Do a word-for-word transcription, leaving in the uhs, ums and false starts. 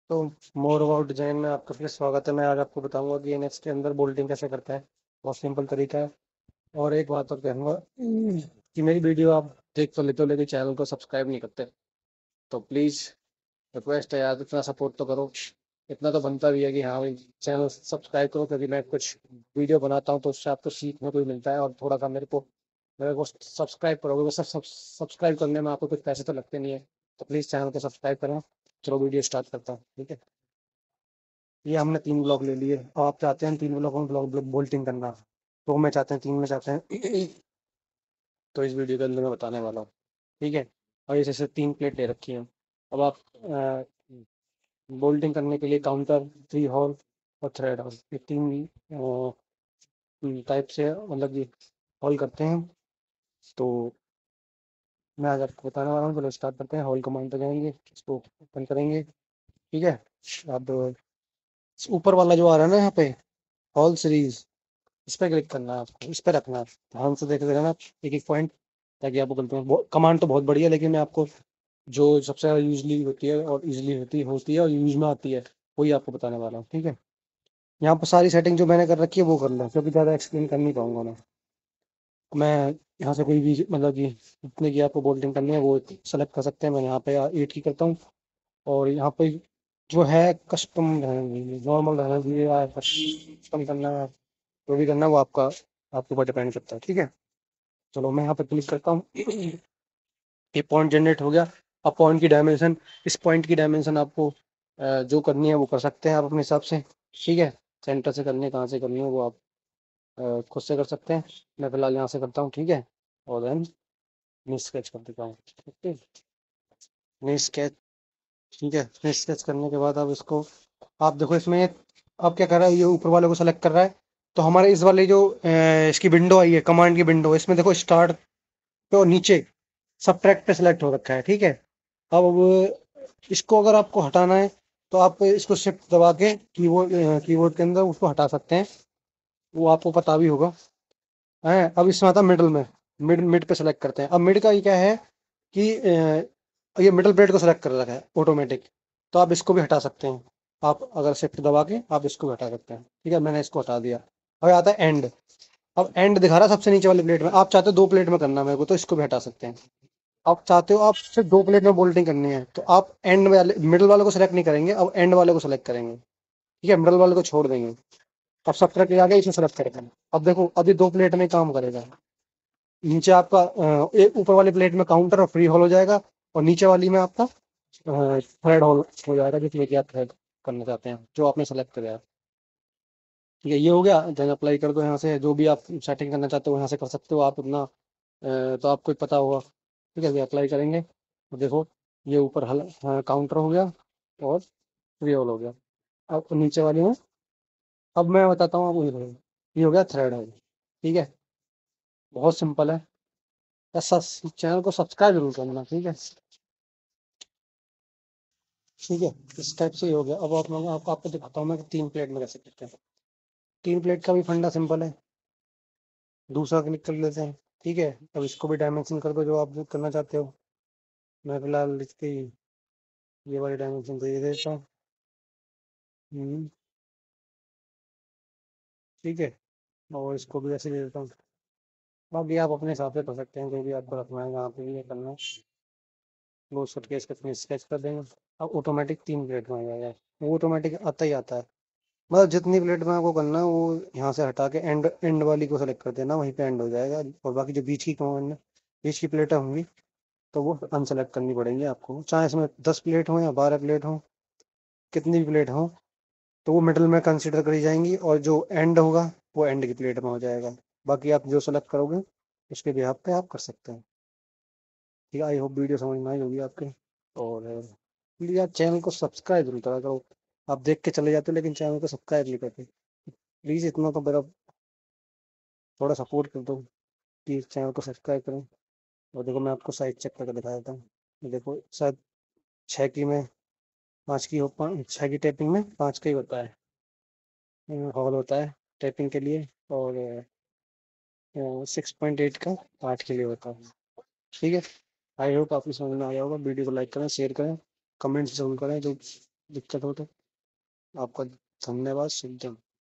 तो more about design में आपका फिर स्वागत है। मैं आज आपको बताऊंगा कि एनएक्स के अंदर बोल्टिंग कैसे करता है। बहुत सिंपल तरीका है। और एक बात और कहूँगा कि मेरी वीडियो आप देख तो लेते हो लेकिन चैनल को सब्सक्राइब नहीं करते। तो प्लीज़ रिक्वेस्ट है यार, इतना सपोर्ट तो करो। इतना तो बनता भी है कि हाँ भाई, चैनल सब्सक्राइब करो, क्योंकि मैं कुछ वीडियो बनाता हूँ तो उससे आपको सीखने को भी मिलता है। और थोड़ा सा मेरे को मेरे को सब्सक्राइब करोगे, वो सब सब्सक्राइब करने में आपको कुछ पैसे तो लगते नहीं है। तो प्लीज़ चैनल को सब्सक्राइब करें। चलो वीडियो स्टार्ट करता हूँ, ठीक है। ये हमने तीन ब्लॉक ले लिए और आप चाहते हैं तीन ब्लॉकों में ब्लॉक बोल्टिंग करना, तो मैं चाहते हैं तीन में चाहते हैं तो इस वीडियो के अंदर मैं बताने वाला हूँ, ठीक है। और ये जैसे तीन प्लेट ले रखी हैं। अब आप बोल्टिंग करने के लिए काउंटर, थ्री हॉल और थ्रेड हॉल, ये तीन टाइप से मतलब कि हॉल करते हैं। तो मैं आज आपको बताने वाला हूँ। चलो स्टार्ट करते हैं। हॉल कमांड पे जाएंगे, इसको ओपन करेंगे, ठीक है। अब ऊपर वाला जो आ रहा है ना यहाँ पे, हॉल सीरीज, इस पर क्लिक करना है आपको, इस पर रखना है। ध्यान से देख लेना आप एक एक पॉइंट, ताकि आपको गलती हो। कमांड तो बहुत बढ़िया है, लेकिन मैं आपको जो सबसे ज़्यादा यूजली होती है और इजीली होती होती है और यूज में आती है, वही आपको बताने वाला हूँ, ठीक है। यहाँ पर सारी सेटिंग जो मैंने कर रखी है वो कर लो, क्योंकि ज़्यादा एक्सप्लेन कर नहीं पाऊंगा मैं मैं यहाँ से कोई भी मतलब कि जितने की आपको बोल्डिंग करनी है वो सेलेक्ट कर सकते हैं। मैं यहाँ पे एट की करता हूँ। और यहाँ पे जो है कस्टम, नॉर्मल रहना चाहिए या कस्टम करना है, जो भी करना है वो आपका आपके ऊपर डिपेंड करता है, ठीक है। चलो मैं यहाँ पे क्लिक करता हूँ। ये पॉइंट जनरेट हो गया। अब पॉइंट की डायमेंशन, इस पॉइंट की डायमेंशन आपको अ, जो करनी है वो कर सकते हैं आप अपने हिसाब से, ठीक है। सेंटर से करनी है, कहाँ से करनी है वो आप अ, खुद से कर सकते हैं। मैं फिलहाल यहाँ से करता हूँ, ठीक है। और देन मैं स्केच कर देता हूँ, ओके। मैं स्केच, ठीक है। मैं स्केच करने के बाद अब इसको आप देखो इसमें, अब क्या कर रहा है, ये ऊपर वाले को सेलेक्ट कर रहा है। तो हमारे इस वाले जो अ, इसकी विंडो आई है, कमांड की विंडो, इसमें देखो स्टार्ट पे और नीचे सब्ट्रैक्ट पे सेलेक्ट हो रखा है, ठीक है। अब इसको अगर आपको हटाना है तो आप इसको शिफ्ट दबा के कीबोर्ड कीबोर्ड के अंदर उसको हटा सकते हैं, वो आपको पता भी होगा है। अब इसमें आता मिडल में, मिड मिड पे सेलेक्ट करते हैं। अब मिड का ये क्या है कि अ, ये मिडल प्लेट को सेलेक्ट कर रखा है ऑटोमेटिक, तो आप इसको भी हटा सकते हैं। आप अगर शिफ्ट दबा के आप इसको भी हटा सकते हैं, ठीक है। मैंने इसको हटा दिया। अब आता है एंड। अब एंड दिखा रहा है सबसे नीचे वाली प्लेट में। आप चाहते हो दो प्लेट में करना मेरे को, तो इसको भी हटा सकते हैं। आप चाहते हो आप सिर्फ दो प्लेट में बोल्टिंग करनी है, तो आप एंड वाले मिडल वाले को सेलेक्ट नहीं करेंगे, अब एंड वाले को सेलेक्ट करेंगे, ठीक है। मिडल वाले को छोड़ देंगे। अब सब तरह के आगे इसे सेलेक्ट करेंगे। अब देखो अभी दो प्लेट में काम करेगा। नीचे आपका अ, एक ऊपर वाली प्लेट में काउंटर और फ्री हॉल हो जाएगा, और नीचे वाली में आपका थ्रेड हॉल हो जाएगा, जिसमें कि आप थ्रेड करना चाहते हैं जो आपने सेलेक्ट करा है, ठीक है। ये हो गया। देन अप्लाई कर दो। यहाँ से जो भी आप सेटिंग करना चाहते हो यहाँ से कर सकते हो आप अपना, अ, तो आपको पता होगा, ठीक है। ये अप्लाई करेंगे तो देखो ये ऊपर हल काउंटर हो गया और फ्री हॉल हो गया। अब नीचे वाली में, अब मैं बताता हूँ आपको, ये देखो, ये हो गया थ्रेड हॉल, ठीक है। बहुत सिंपल है। बस चैनल को सब्सक्राइब जरूर करना, ठीक है। ठीक है, इस टाइप से ही हो गया। अब आप लोग आपको आपको दिखाता हूँ मैं कि तीन प्लेट में कैसे करते हैं। तीन प्लेट का भी फंडा सिंपल है। दूसरा क्लिक कर लेते हैं, ठीक है। अब इसको भी डायमेंशन कर दो जो आप करना चाहते हो। मैं फिलहाल इसकी ये वाली डायमेंशन दे देता हूँ। हम्म, ठीक है। और इसको भी ऐसे दे देता हूँ। बाकी आप अपने हिसाब से कर सकते हैं, जो भी आपको रखना है, यहाँ पे ये करना है वो उसको केस के स्केच कर देंगे। अब ऑटोमेटिक तीन प्लेट में आ जाएगा। वो ऑटोमेटिक आता ही आता है। मतलब जितनी प्लेट में आपको करना है वो यहाँ से हटा के एंड एंड वाली को सेलेक्ट कर देना, वहीं पे एंड हो जाएगा। और बाकी जो बीच की कमांड है, बीच की प्लेटें होंगी तो वो अनसेलेक्ट करनी पड़ेंगी आपको, चाहे इसमें दस प्लेट हो या बारह प्लेट हो, कितनी भी प्लेट हो, तो वो मिडल में कंसिडर करी जाएंगी। और जो एंड होगा वो एंड की प्लेट में हो जाएगा। बाकी आप जो सेलेक्ट करोगे उसके बिहाफ पे आप कर सकते हैं, ठीक है। आई होप वीडियो समझ में आई होगी आपके। और प्लीज़ यार चैनल को सब्सक्राइब जरूर करा करो। आप देख के चले जाते हो लेकिन चैनल को सब्सक्राइब नहीं करते। प्लीज़ इतना तो मेरा थोड़ा सपोर्ट कर दो कि चैनल को सब्सक्राइब करें। और देखो मैं आपको साइज चेक करके दिखा देता हूँ। ये देखो शायद छः की में पाँच की हो, पाँच छः की टैपिंग में पाँच का ही होता है, हॉल होता है टैपिंग के लिए। और सिक्स पॉइंट एट का आठ के लिए होता है, ठीक है। आई होप आपको समझ में आया होगा। वीडियो को लाइक करें, शेयर करें, कमेंट्स जरूर करें जो दिक्कत हो तो। आपका धन्यवाद, शुभ दिन।